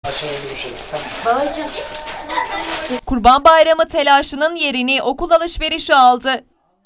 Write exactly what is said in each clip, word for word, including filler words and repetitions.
Kurban Bayramı telaşının yerini okul alışverişi aldı.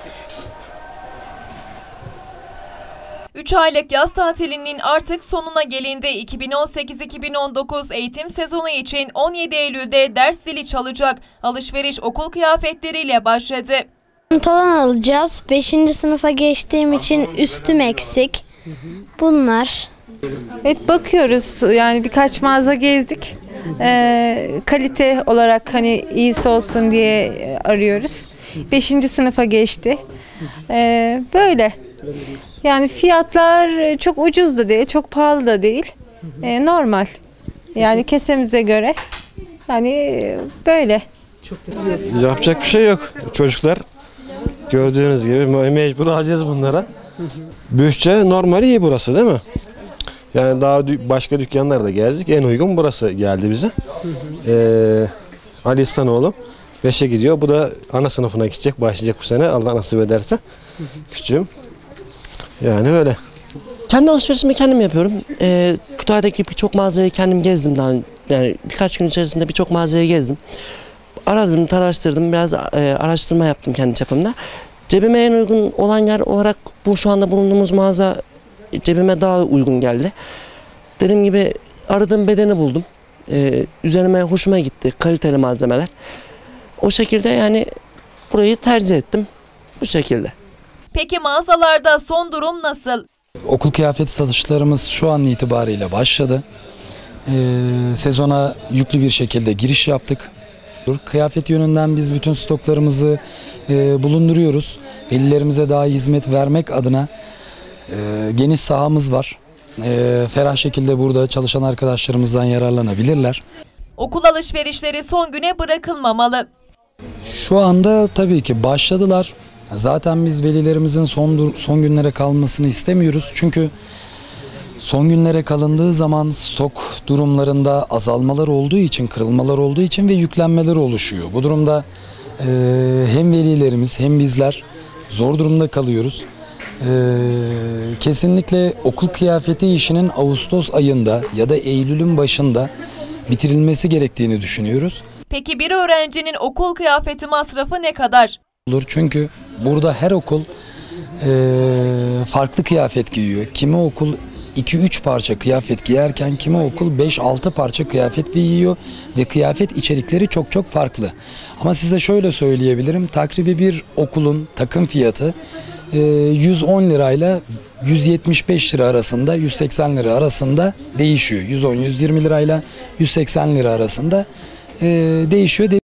üç aylık yaz tatilinin artık sonuna gelindi. iki bin on sekiz iki bin on dokuz eğitim sezonu için on yedi Eylül'de ders zili çalacak. Alışveriş okul kıyafetleriyle başladı. Pantolon alacağız. beşinci sınıfa geçtiğim için üstüm eksik. Bunlar. Evet, bakıyoruz, yani birkaç mağaza gezdik. Ee, kalite olarak hani iyisi olsun diye arıyoruz. beşinci sınıfa geçti. Ee, böyle. Yani fiyatlar çok ucuz da değil, çok pahalı da değil. Ee, normal. Yani kesemize göre. Yani böyle. Yapacak bir şey yok. Çocuklar gördüğünüz gibi mecbur alacağız bunlara. Bütçe normali iyi burası değil mi? Yani daha başka dükkanlarda gezdik. En uygun burası geldi bize. Ee, Ali İhsanoğlu beşe gidiyor. Bu da ana sınıfına gidecek. Başlayacak bu sene. Allah nasip ederse. Küçüğüm. Yani öyle. Kendi alışverişimi kendim yapıyorum. Ee, Kütahya'daki birçok mağazayı kendim gezdim daha. Yani birkaç gün içerisinde birçok mağazayı gezdim. Aradım, araştırdım. Biraz e, araştırma yaptım kendi çapımda. Cebime en uygun olan yer olarak bu şu anda bulunduğumuz mağaza cebime daha uygun geldi. Dediğim gibi aradığım bedeni buldum. Ee, üzerime hoşuma gitti. Kaliteli malzemeler. O şekilde yani burayı tercih ettim. Bu şekilde. Peki mağazalarda son durum nasıl? Okul kıyafet satışlarımız şu an itibariyle başladı. Ee, sezona yüklü bir şekilde giriş yaptık. Kıyafet yönünden biz bütün stoklarımızı e, bulunduruyoruz. Velilerimize daha iyi hizmet vermek adına e, geniş sahamız var. E, ferah şekilde burada çalışan arkadaşlarımızdan yararlanabilirler. Okul alışverişleri son güne bırakılmamalı. Şu anda tabii ki başladılar. Zaten biz velilerimizin son, son günlere kalmasını istemiyoruz. Çünkü son günlere kalındığı zaman stok durumlarında azalmalar olduğu için, kırılmalar olduğu için ve yüklenmeler oluşuyor. Bu durumda e, hem velilerimiz hem bizler zor durumda kalıyoruz. E, kesinlikle okul kıyafeti işinin Ağustos ayında ya da Eylül'ün başında bitirilmesi gerektiğini düşünüyoruz. Peki bir öğrencinin okul kıyafeti masrafı ne kadar? Olur çünkü burada her okul e, farklı kıyafet giyiyor. Kimi okul iki üç parça kıyafet giyerken kimi okul beş altı parça kıyafet giyiyor ve kıyafet içerikleri çok çok farklı. Ama size şöyle söyleyebilirim, takribi bir okulun takım fiyatı e, yüz on lirayla yüz yetmiş beş lira arasında, yüz seksen lira arasında değişiyor. yüz on yüz yirmi lirayla yüz seksen lira arasında e, değişiyor.